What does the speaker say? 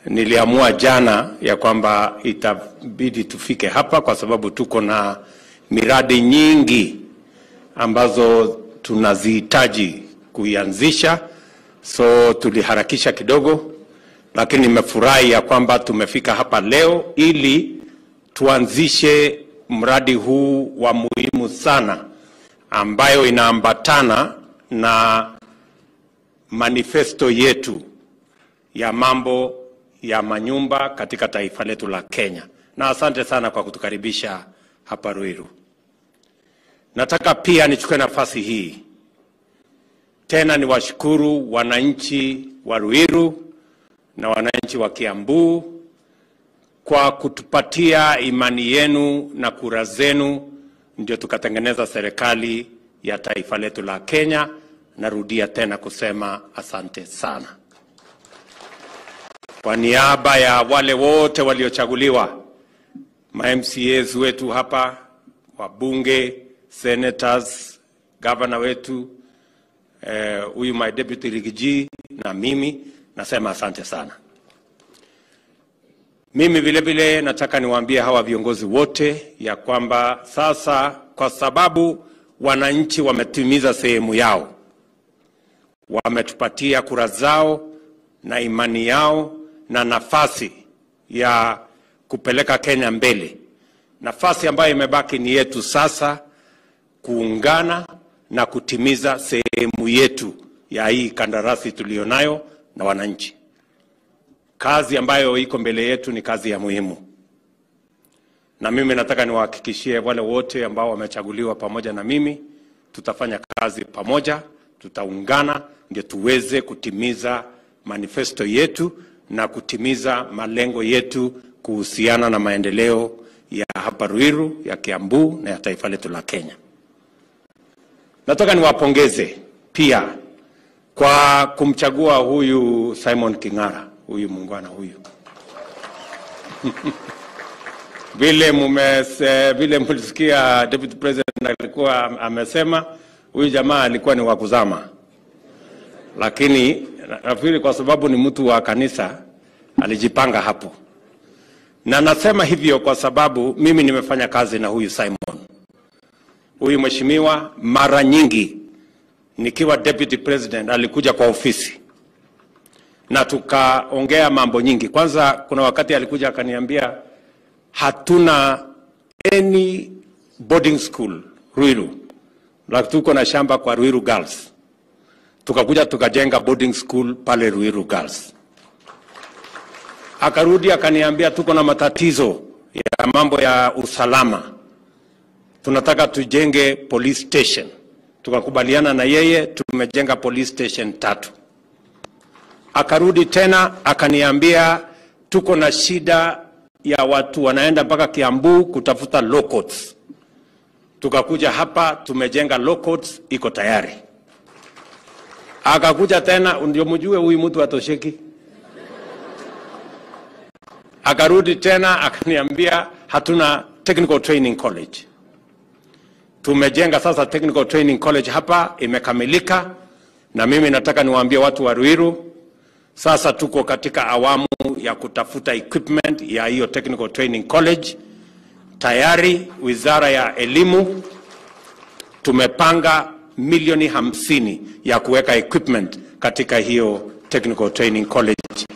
niliamua jana ya kwamba itabidi tufike hapa kwa sababu tuko na miradi nyingi ambazo tunazihitaji kuianzisha, so tuliharakisha kidogo, lakini nimefurahi ya kwamba tumefika hapa leo ili tuanzishe mradi huu wa muhimu sana ambayo inaambatana na manifesto yetu ya mambo ya manyumba katika taifa letu la Kenya. Na asante sana kwa kutukaribisha hapa Ruiru. Nataka pia nichukue nafasi hii tena niwashukuru wananchi wa Ruiru na wananchi wa Kiambu kwa kutupatia imani yenu na kura zenu ndio tukatengeneza serikali ya taifa letu la Kenya. Narudia tena kusema asante sana. Kwa niaba ya wale wote waliochaguliwa, ma-MCAs wetu hapa, wabunge, senators, governor wetu, huyu my deputy Rika na mimi, nasema asante sana. Mimi vile vile nataka niwaambie hawa viongozi wote ya kwamba sasa kwa sababu wananchi wametimiza sehemu yao, wametupatia kura zao na imani yao na nafasi ya kupeleka Kenya mbele. Nafasi ambayo imebaki ni yetu sasa kuungana na kutimiza sehemu yetu ya hii kandarasi tulionayo na wananchi. Kazi ambayo iko mbele yetu ni kazi ya muhimu. Na mimi nataka niwahakikishie wale wote ambao wamechaguliwa pamoja na mimi, tutafanya kazi pamoja, tutaungana ndio tuweze kutimiza manifesto yetu na kutimiza malengo yetu kuhusiana na maendeleo ya hapa Ruiru, ya Kiambu na ya taifa letu la Kenya. Nataka niwapongeze pia kwa kumchagua huyu Simon King'ara, huyu muungwana huyu. Vile mlisikia Deputy President alikuwa amesema huyu jamaa alikuwa ni wakuzama. Lakini nafikiri kwa sababu ni mtu wa kanisa alijipanga hapo. Na nasema hivyo kwa sababu mimi nimefanya kazi na huyu Simon. Huyu mheshimiwa mara nyingi nikiwa Deputy President alikuja kwa ofisi na tukaongea mambo nyingi. Kwanza kuna wakati alikuja akaniambia hatuna any boarding school Ruiru, lakini tuko na shamba kwa Ruiru Girls. Tukakuja tukajenga boarding school pale Ruiru Girls. Akarudi akaniambia tuko na matatizo ya mambo ya usalama, tunataka tujenge police station. Tukakubaliana na yeye, tumejenga police station 3. Akarudi tena akaniambia tuko na shida ya watu wanaenda mpaka Kiambu kutafuta law courts. Tukakuja hapa tumejenga law courts, iko tayari. Akakuja tena, ndio mjue huyu mtu atosheki. Akarudi tena akaniambia hatuna technical training college. Tumejenga sasa technical training college hapa, imekamilika. Na mimi nataka niwaambie watu wa Ruiru, sasa tuko katika awamu ya kutafuta equipment ya hiyo technical training college. Tayari wizara ya elimu tumepanga milioni 50 ya kuweka equipment katika hiyo technical training college